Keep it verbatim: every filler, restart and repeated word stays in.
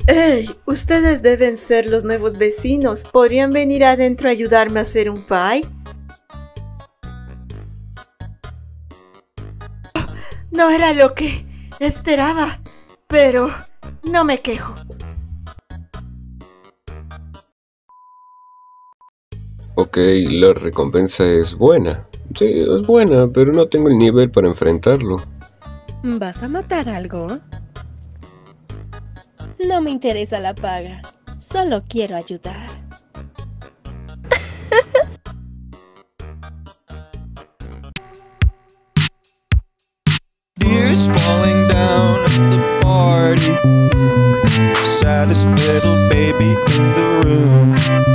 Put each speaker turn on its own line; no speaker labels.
¡Ey! Ustedes deben ser los nuevos vecinos. ¿Podrían venir adentro a ayudarme a hacer un pie? No era lo que esperaba, pero no me quejo.
Ok, la recompensa es buena. Sí, es buena, pero no tengo el nivel para enfrentarlo.
¿Vas a matar algo? No me interesa la paga. Solo quiero ayudar.
Tears falling down at the party. Saddest little baby in the room.